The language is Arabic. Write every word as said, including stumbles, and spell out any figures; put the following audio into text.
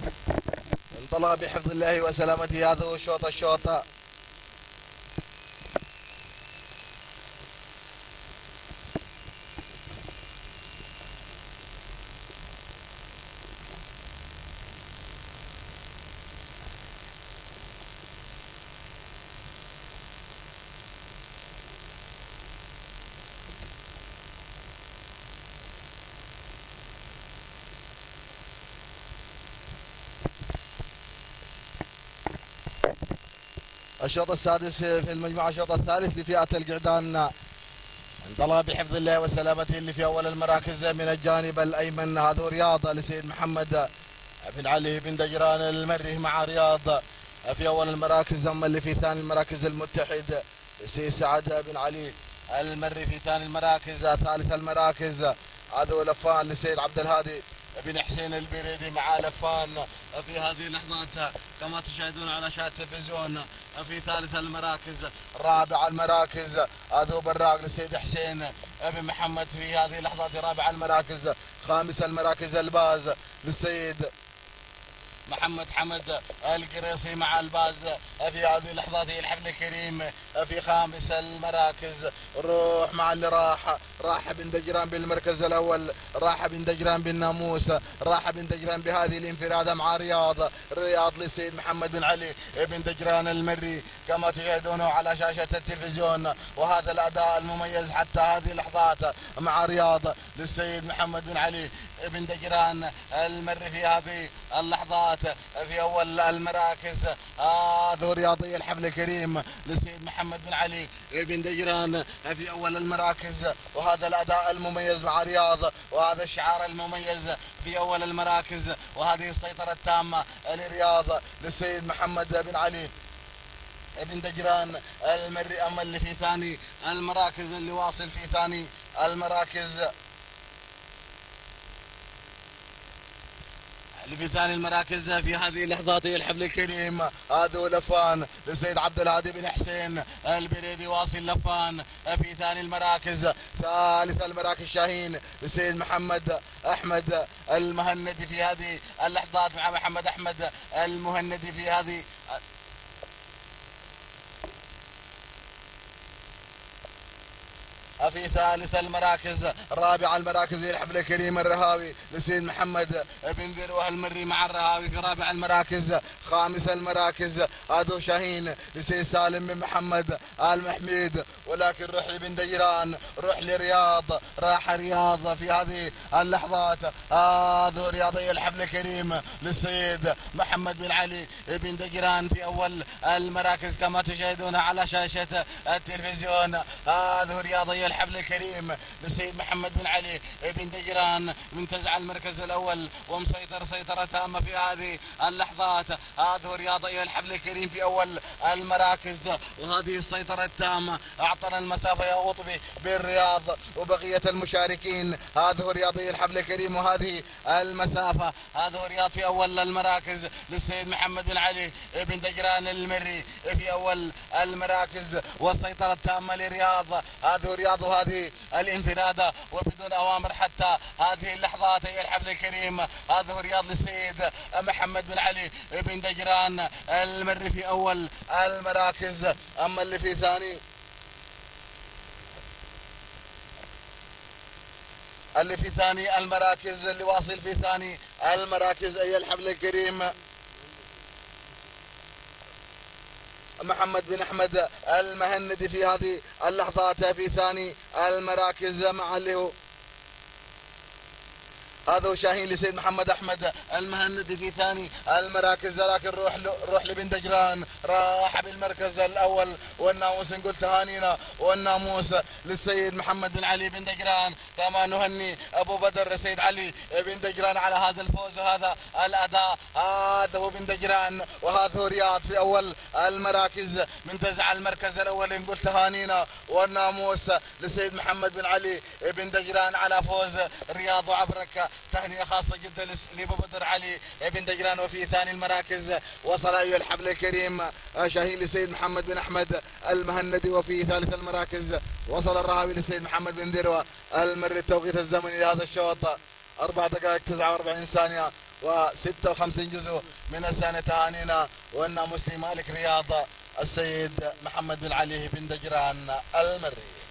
انطلق بحفظ الله وسلامته. هذا هو الشوط الشوط. الشوط السادس في المجموعة، الشوط الثالث لفئة القعدان. انطلق بحفظ الله وسلامته اللي في أول المراكز من الجانب الأيمن. هذا رياض لسيد محمد بن علي بن دجران المري مع رياض في أول المراكز. أما اللي في ثاني المراكز المتحد لسيد سعد بن علي المري في ثاني المراكز. ثالث المراكز هذا لفان لسيد عبد الهادي بن حسين البريدي مع لفان في هذه اللحظات كما تشاهدون على شاشة التلفزيون. في ثالث المراكز. رابع المراكز هذا براق لسيد حسين بن محمد في هذه اللحظات رابع المراكز. خامس المراكز الباز للسيد محمد حمد القريصي مع الباز في هذه اللحظات. الحفل الكريم في خامس المراكز. نروح مع اللي راح راح بن دجران بالمركز الاول. راح بن دجران بالناموس. راح بن دجران بهذه الانفرادة مع رياض. رياض لسيد محمد بن علي بن دجران المري كما تشاهدونه على شاشة التلفزيون. وهذا الاداء المميز حتى هذه اللحظات مع رياض للسيد محمد بن علي بن دجران المري في هذه اللحظات في اول المراكز. هذا رياضي الحفل الكريم للسيد محمد بن علي بن دجران في اول المراكز. وهذا الاداء المميز مع رياض وهذا الشعار المميز في اول المراكز. وهذه السيطرة التامة لرياض للسيد محمد بن علي بن دجران المري. اما اللي في ثاني المراكز اللي واصل في ثاني المراكز اللي في ثاني المراكز في هذه اللحظات الحفل الكريم. هذا لفان للسيد عبد الهادي بن حسين البريدي واصل لفان في ثاني المراكز. ثالث المراكز شاهين للسيد محمد احمد المهندي في هذه اللحظات مع محمد احمد المهندي في هذه في ثالث المراكز. رابع المراكز الحفل الكريم الرهاوي لسيد محمد بن ذروه المري مع الرهاوي في رابع المراكز. خامس المراكز هذا شاهين لسيد سالم بن محمد آل محميد. ولكن روح لبن دجران روح لرياض. راح رياض في هذه اللحظات. هذا رياضي الحفل الكريم للسيد محمد بن علي بن دجران في اول المراكز كما تشاهدون على شاشة التلفزيون. هذا رياضي الحفل الكريم للسيد محمد بن علي بن دجران منتزع المركز الاول ومسيطر سيطرة تامة في هذه اللحظات. هذا رياضي الحفل الكريم في اول المراكز. وهذه السيطرة التامة اعطنا المسافة يا قطبي بالرياض وبقية المشاركين. هذا رياضي الحفل الكريم وهذه المسافة. هذا رياض في اول المراكز للسيد محمد بن علي بن دجران المري في اول المراكز. والسيطرة التامة لرياض. هذا رياض وهذه الانفرادة وبدون اوامر حتى هذه اللحظات هي الحفل الكريم. هذا رياض للسيد محمد بن علي بن دجران المري في اول المراكز. اما اللي في ثاني اللي في ثاني المراكز اللي واصل في ثاني المراكز اي الحفل الكريم محمد بن احمد المهندي في هذه اللحظات في ثاني المراكز مع اللي هو هذا هو شاهين لسيد محمد احمد المهندي في ثاني المراكز. لكن روح روح لبن دجران راح بالمركز الاول والناموس نقول تهانينا والناموس للسيد محمد بن علي بن دجران. كما نهني ابو بدر السيد علي بن دجران على هذا الفوز وهذا الاداء. هذا هو بن دجران وهذا هو رياض في اول المراكز منتزع المركز الاول نقول تهانينا والناموس للسيد محمد بن علي بن دجران على فوز رياض. وعبرك تهنئة خاصة جدا لابو بدر علي بن دجران. وفي ثاني المراكز وصل ايها الحفل الكريم شاهين لسيد محمد بن احمد المهندي. وفي ثالث المراكز وصل الرهاوي لسيد محمد بن ذروه المري. التوقيت الزمني لهذا الشوط أربع دقائق تسعة وأربعين ثانية وستة وخمسين جزء من السنة تهانينا وأن مسلم مالك رياض السيد محمد بن علي بن دجران المري.